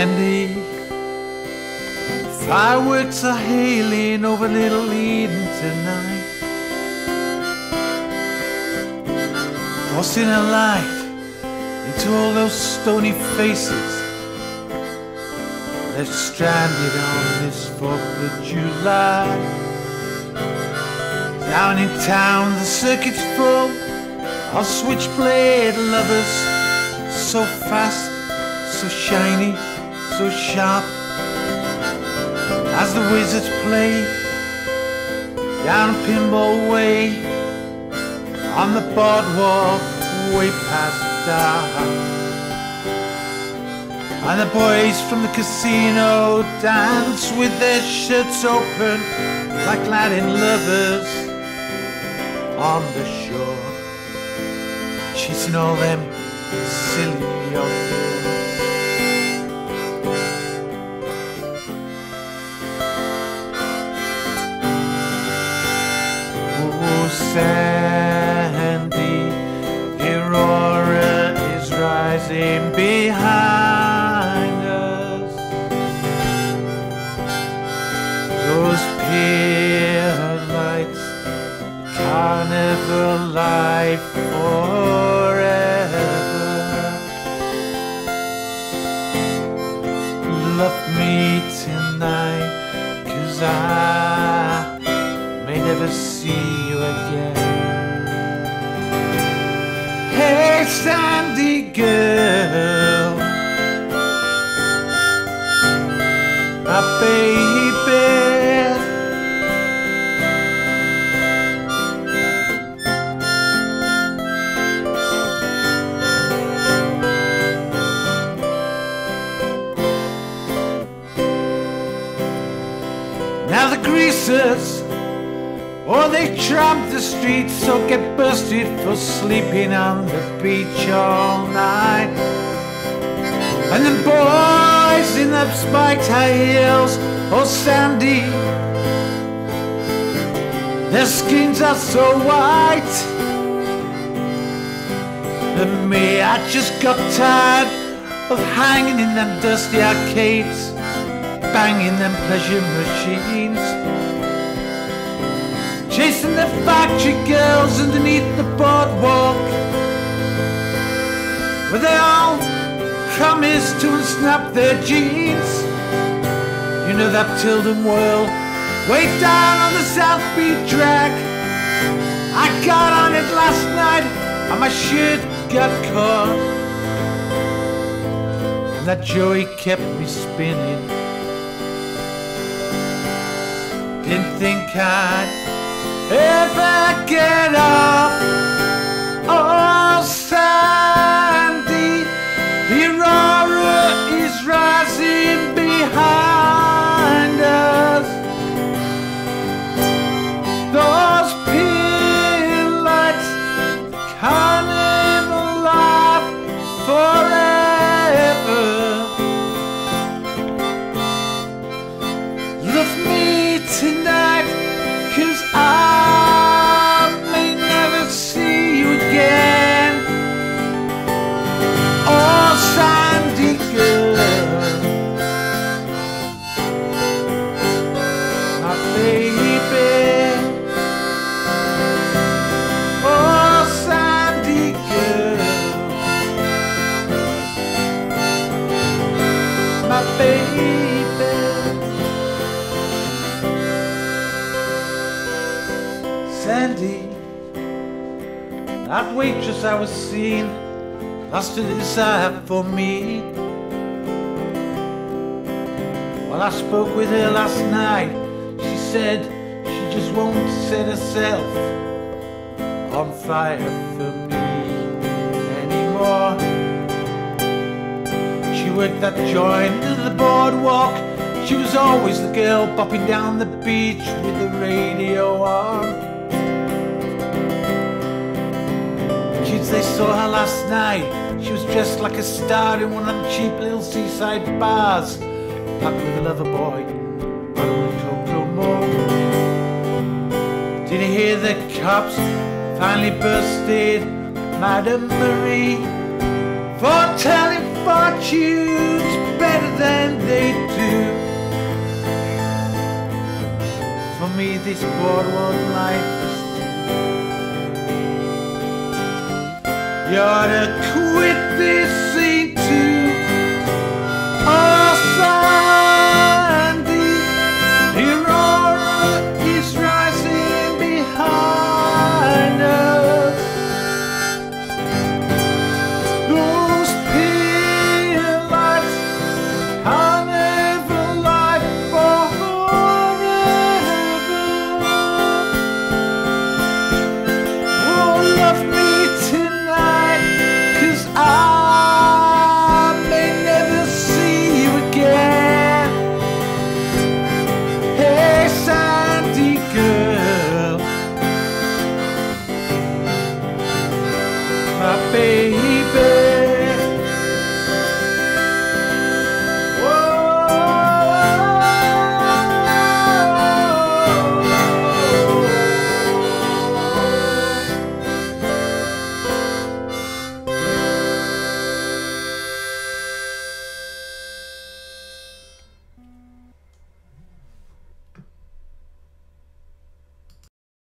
Sandy, fireworks are hailing over Little Eden tonight, tossing a light into all those stony faces left stranded on this 4th of July. Down in town the circuit's full of switchblade lovers, so fast, so shiny, so sharp, as the wizards play down Pinball Way on the boardwalk way past dark. And the boys from the casino dance with their shirts open like Latin lovers on the shore, chasing all them silly young girls. Oh, Sandy, the aurora is rising behind us. Those pier lights, carnival life forever. Love me tonight, 'cause I may never see you again. Hey, Sandy girl, my baby, now the greasers, oh, they tramp the streets, so get busted for sleeping on the beach all night. And the boys in the spiked high heels, oh Sandy, their skins are so white. And me, I just got tired of hanging in them dusty arcades, banging them pleasure machines, chasing the factory girls underneath the boardwalk, where they all promised to unsnap their jeans. You know that Tilden world, way down on the South Beach drag. I got on it last night and my shirt got caught, and that Joey kept me spinning. Didn't think I'd ever get off. Oh, Sandy, the aurora is rising behind us. Those pale lights, carnival life forever. Love me tonight, 'cause I may never see you again. Oh, Sandy girl, my baby. Oh, Sandy girl, my baby. Sandy, that waitress I was seeing lost her desire for me. Well, I spoke with her last night. She said she just won't set herself on fire for me anymore. She worked that joint to the boardwalk. She was always the girl bopping down the beach with the radio on. Kids, they saw her last night. She was dressed like a star in one of them cheap little seaside bars, packed with a lover boy, bottle of cocoa more. Did you hear the cops finally busted Madame Marie for telling fortunes better than they do. For me this boardwalk life is too. You ought to quit